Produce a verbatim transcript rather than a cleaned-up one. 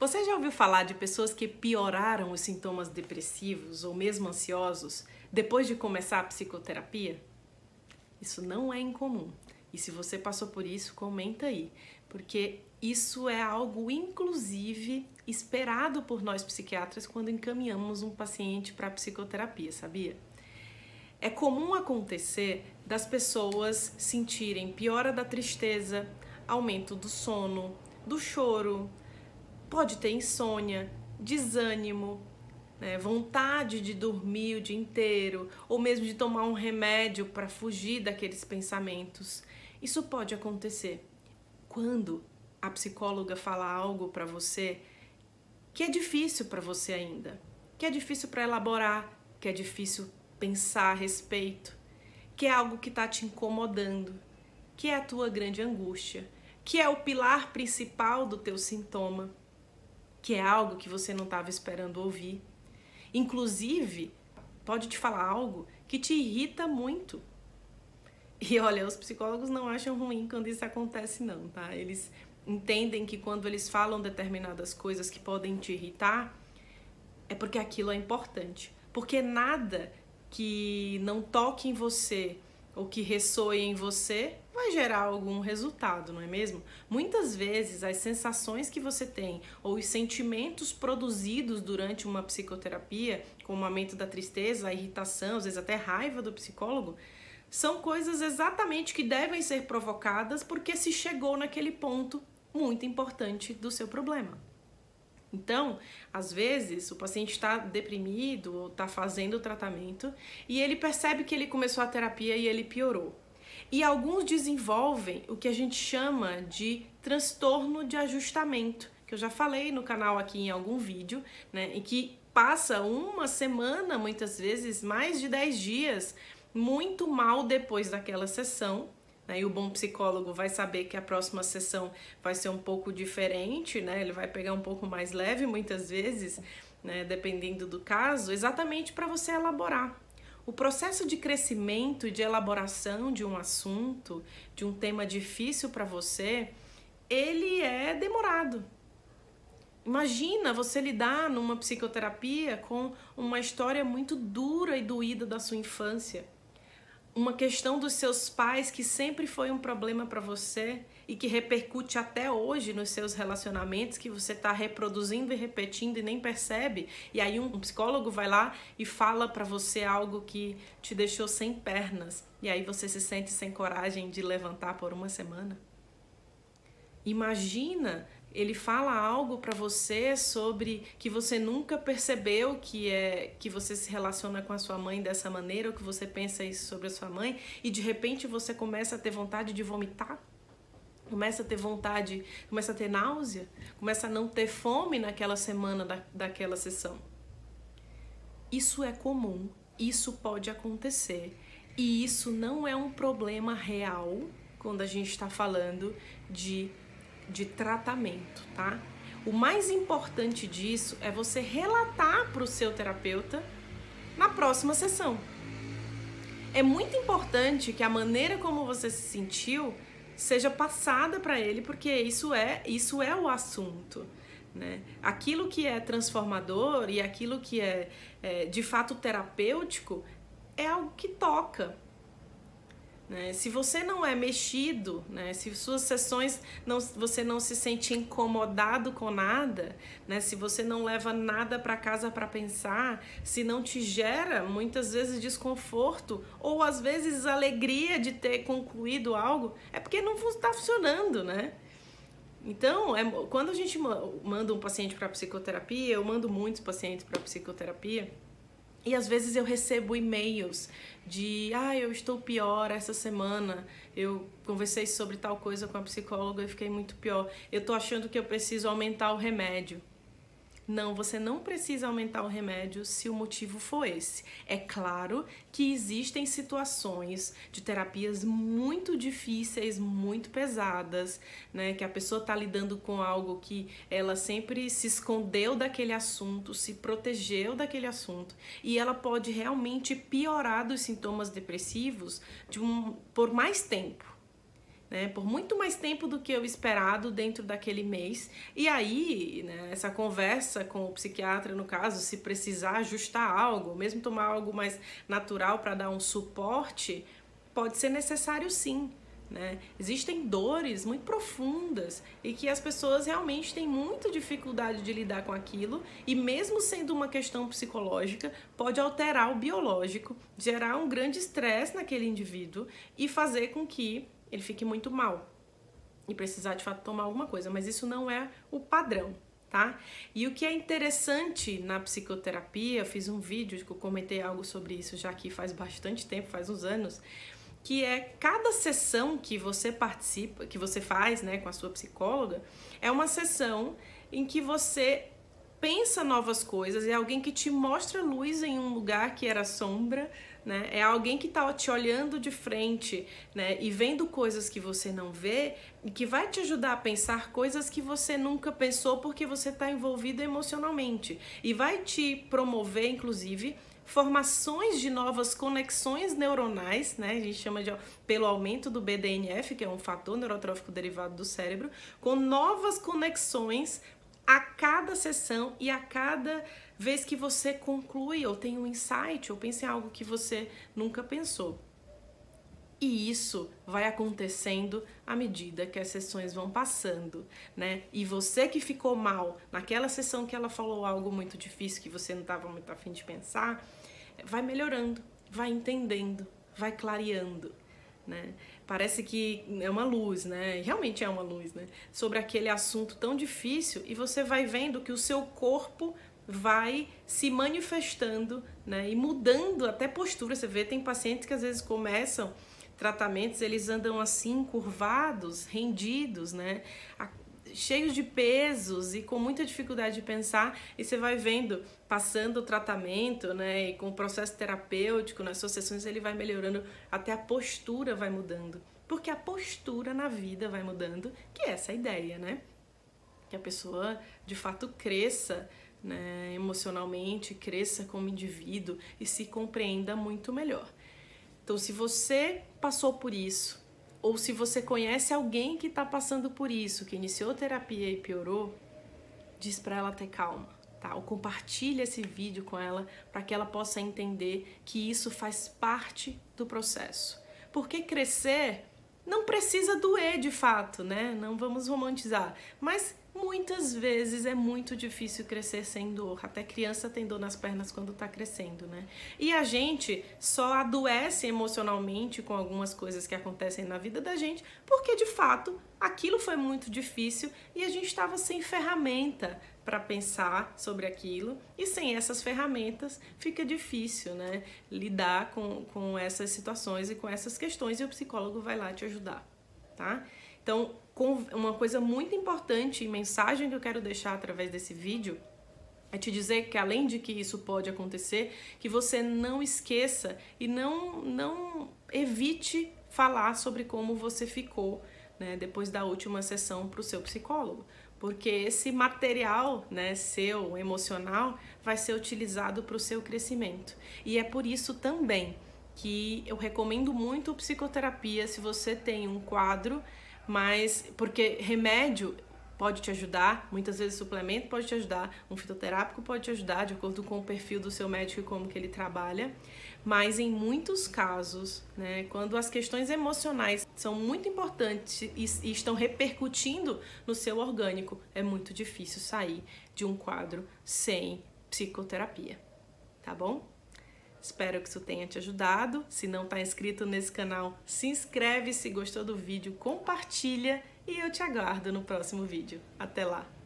Você já ouviu falar de pessoas que pioraram os sintomas depressivos ou mesmo ansiosos depois de começar a psicoterapia? Isso não é incomum. E se você passou por isso, comenta aí, porque isso é algo, inclusive, esperado por nós psiquiatras quando encaminhamos um paciente para psicoterapia, sabia? É comum acontecer das pessoas sentirem piora da tristeza, aumento do sono, do choro, pode ter insônia, desânimo, né, vontade de dormir o dia inteiro, ou mesmo de tomar um remédio para fugir daqueles pensamentos. Isso pode acontecer quando a psicóloga fala algo para você que é difícil para você ainda, que é difícil para elaborar, que é difícil pensar a respeito, que é algo que está te incomodando, que é a tua grande angústia, que é o pilar principal do teu sintoma, que é algo que você não estava esperando ouvir. Inclusive, pode te falar algo que te irrita muito. E olha, os psicólogos não acham ruim quando isso acontece não, tá? Eles entendem que quando eles falam determinadas coisas que podem te irritar, é porque aquilo é importante. Porque nada que não toque em você ou que ressoe em você vai gerar algum resultado, não é mesmo? Muitas vezes as sensações que você tem ou os sentimentos produzidos durante uma psicoterapia, como o aumento da tristeza, a irritação, às vezes até raiva do psicólogo, são coisas exatamente que devem ser provocadas porque se chegou naquele ponto muito importante do seu problema. Então, às vezes, o paciente está deprimido ou está fazendo o tratamento e ele percebe que ele começou a terapia e ele piorou. E alguns desenvolvem o que a gente chama de transtorno de ajustamento, que eu já falei no canal aqui em algum vídeo, né, em que passa uma semana, muitas vezes, mais de dez dias, muito mal depois daquela sessão. E o bom psicólogo vai saber que a próxima sessão vai ser um pouco diferente, né? Ele vai pegar um pouco mais leve muitas vezes, né? Dependendo do caso, exatamente para você elaborar. O processo de crescimento e de elaboração de um assunto, de um tema difícil para você, ele é demorado. Imagina você lidar numa psicoterapia com uma história muito dura e doída da sua infância. Uma questão dos seus pais que sempre foi um problema para você e que repercute até hoje nos seus relacionamentos, que você está reproduzindo e repetindo e nem percebe. E aí um psicólogo vai lá e fala para você algo que te deixou sem pernas. E aí você se sente sem coragem de levantar por uma semana. Imagina, ele fala algo para você sobre que você nunca percebeu que é que você se relaciona com a sua mãe dessa maneira, ou que você pensa isso sobre a sua mãe, e de repente você começa a ter vontade de vomitar, começa a ter vontade, começa a ter náusea, começa a não ter fome naquela semana da, daquela sessão. Isso é comum, isso pode acontecer, e isso não é um problema real quando a gente está falando de de tratamento, tá? O mais importante disso é você relatar para o seu terapeuta na próxima sessão. É muito importante que a maneira como você se sentiu seja passada para ele, porque isso é, isso é o assunto, né? Aquilo que é transformador e aquilo que é, é de fato terapêutico é algo que toca. Né? Se você não é mexido, né? Se suas sessões não, você não se sente incomodado com nada, né? Se você não leva nada para casa para pensar, se não te gera muitas vezes desconforto ou às vezes alegria de ter concluído algo, é porque não está funcionando, né? Então, é, quando a gente manda um paciente para psicoterapia, eu mando muitos pacientes para psicoterapia, e às vezes eu recebo e-mails de, ah, eu estou pior essa semana, eu conversei sobre tal coisa com a psicóloga e fiquei muito pior, eu tô achando que eu preciso aumentar o remédio. Não, você não precisa aumentar o remédio se o motivo for esse. É claro que existem situações de terapias muito difíceis, muito pesadas, né? Que a pessoa está lidando com algo que ela sempre se escondeu daquele assunto, se protegeu daquele assunto, e ela pode realmente piorar dos sintomas depressivos de um, por mais tempo. né, por muito mais tempo do que o esperado dentro daquele mês. E aí, né, essa conversa com o psiquiatra, no caso, se precisar ajustar algo, mesmo tomar algo mais natural para dar um suporte, pode ser necessário sim. Né? Existem dores muito profundas e que as pessoas realmente têm muita dificuldade de lidar com aquilo, e mesmo sendo uma questão psicológica, pode alterar o biológico, gerar um grande estresse naquele indivíduo e fazer com que ele fique muito mal e precisar de fato tomar alguma coisa, mas isso não é o padrão. Tá? E o que é interessante na psicoterapia, eu fiz um vídeo que eu comentei algo sobre isso já aqui faz bastante tempo, faz uns anos, que é cada sessão que você participa, que você faz, né, com a sua psicóloga, é uma sessão em que você pensa novas coisas, é alguém que te mostra luz em um lugar que era sombra, né? É alguém que está te olhando de frente, né, e vendo coisas que você não vê, e que vai te ajudar a pensar coisas que você nunca pensou porque você está envolvido emocionalmente, e vai te promover, inclusive, formações de novas conexões neuronais, né? A gente chama de pelo aumento do B D N F, que é um fator neurotrófico derivado do cérebro, com novas conexões a cada sessão e a cada vez que você conclui ou tem um insight ou pensa em algo que você nunca pensou. E isso vai acontecendo à medida que as sessões vão passando, né? E você que ficou mal naquela sessão que ela falou algo muito difícil, que você não estava muito a fim de pensar, vai melhorando, vai entendendo, vai clareando, né? Parece que é uma luz, né? Realmente é uma luz, né? Sobre aquele assunto tão difícil, e você vai vendo que o seu corpo vai se manifestando, né? E mudando até postura. Você vê, tem pacientes que às vezes começam tratamentos, eles andam assim, curvados, rendidos, né? Cheios de pesos e com muita dificuldade de pensar, e você vai vendo, passando o tratamento, né, e com o processo terapêutico, nas suas sessões, ele vai melhorando, até a postura vai mudando, porque a postura na vida vai mudando, que é essa ideia, né, que a pessoa de fato cresça, né, emocionalmente, cresça como indivíduo e se compreenda muito melhor. Então, se você passou por isso, ou se você conhece alguém que está passando por isso, que iniciou terapia e piorou, diz para ela ter calma, tá? Ou compartilha esse vídeo com ela para que ela possa entender que isso faz parte do processo. Porque crescer não precisa doer de fato, né? Não vamos romantizar, mas muitas vezes é muito difícil crescer sem dor. Até criança tem dor nas pernas quando tá crescendo, né? E a gente só adoece emocionalmente com algumas coisas que acontecem na vida da gente porque, de fato, aquilo foi muito difícil e a gente estava sem ferramenta para pensar sobre aquilo, e sem essas ferramentas fica difícil, né, lidar com, com essas situações e com essas questões, e o psicólogo vai lá te ajudar, tá? Então, uma coisa muito importante e mensagem que eu quero deixar através desse vídeo é te dizer que, além de que isso pode acontecer, que você não esqueça e não, não evite falar sobre como você ficou, né, depois da última sessão para o seu psicólogo, porque esse material, né, seu, emocional, vai ser utilizado para o seu crescimento. E é por isso também que eu recomendo muito psicoterapia se você tem um quadro, mas porque remédio pode te ajudar, muitas vezes suplemento pode te ajudar, um fitoterápico pode te ajudar, de acordo com o perfil do seu médico e como que ele trabalha, mas em muitos casos, né, quando as questões emocionais são muito importantes e, e estão repercutindo no seu orgânico, é muito difícil sair de um quadro sem psicoterapia, tá bom? Espero que isso tenha te ajudado. Se não está inscrito nesse canal, se inscreve. Se gostou do vídeo, compartilha. E eu te aguardo no próximo vídeo. Até lá!